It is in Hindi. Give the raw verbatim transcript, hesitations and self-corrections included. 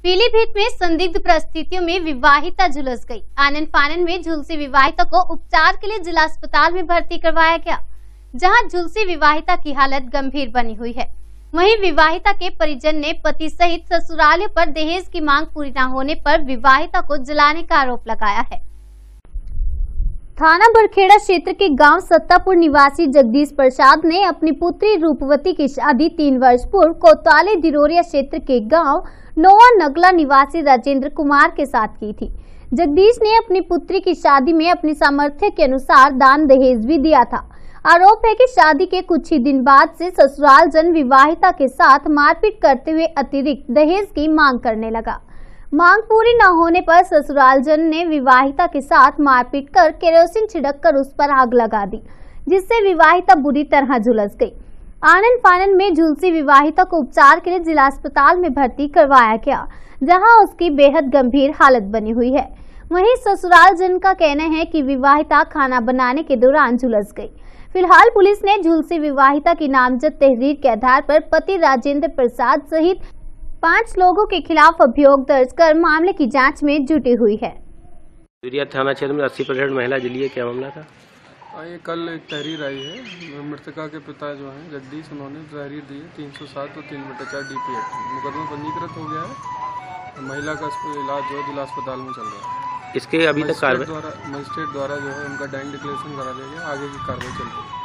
पीलीभीत में संदिग्ध परिस्थितियों में विवाहिता झुलस गई। आनन फानन में झुलसी विवाहिता को उपचार के लिए जिला अस्पताल में भर्ती करवाया गया, जहां झुलसी विवाहिता की हालत गंभीर बनी हुई है। वहीं विवाहिता के परिजन ने पति सहित ससुरालियों पर दहेज की मांग पूरी न होने पर विवाहिता को जलाने का आरोप लगाया है। थाना बरखेड़ा क्षेत्र के गांव सत्तापुर निवासी जगदीश प्रसाद ने अपनी पुत्री रूपवती की शादी तीन वर्ष पूर्व कोतवाली दिरोरिया क्षेत्र के गांव नोआ नगला निवासी राजेंद्र कुमार के साथ की थी। जगदीश ने अपनी पुत्री की शादी में अपनी सामर्थ्य के अनुसार दान दहेज भी दिया था। आरोप है कि शादी के कुछ ही दिन बाद से ससुराल जन विवाहिता के साथ मारपीट करते हुए अतिरिक्त दहेज की मांग करने लगा। मांग पूरी न होने पर ससुराल जन ने विवाहिता के साथ मारपीट कर केरोसिन छिड़ककर उस पर आग लगा दी, जिससे विवाहिता बुरी तरह झुलस गई। आनन फानन में झुलसी विवाहिता को उपचार के लिए जिला अस्पताल में भर्ती करवाया गया, जहां उसकी बेहद गंभीर हालत बनी हुई है। वहीं ससुराल जन का कहना है कि विवाहिता खाना बनाने के दौरान झुलस गई। फिलहाल पुलिस ने झुलसी विवाहिता की नामजद तहरीर के आधार पर पति राजेंद्र प्रसाद सहित पांच लोगों के खिलाफ अभियोग दर्ज कर मामले की जांच में जुटी हुई है। थाना क्षेत्र में अस्सी परसेंट महिला जली है, क्या मामला था? ये कल एक तहरीर आई है। मृतका के पिता जो हैं जगदीश, उन्होंने तहरीर दी है तीन सौ सात और तीन बटे चार डी पी एक्ट। मुकदमा पंजीकृत हो गया है। महिला का इलाज जो है जिला अस्पताल में चल रहा है। इसके अभी तक कार्रवाई द्वारा मजिस्ट्रेट द्वारा जो है उनका डाइंग डिक्लेरेशन करा लिया गया। आगे की कार्रवाई चल रही है।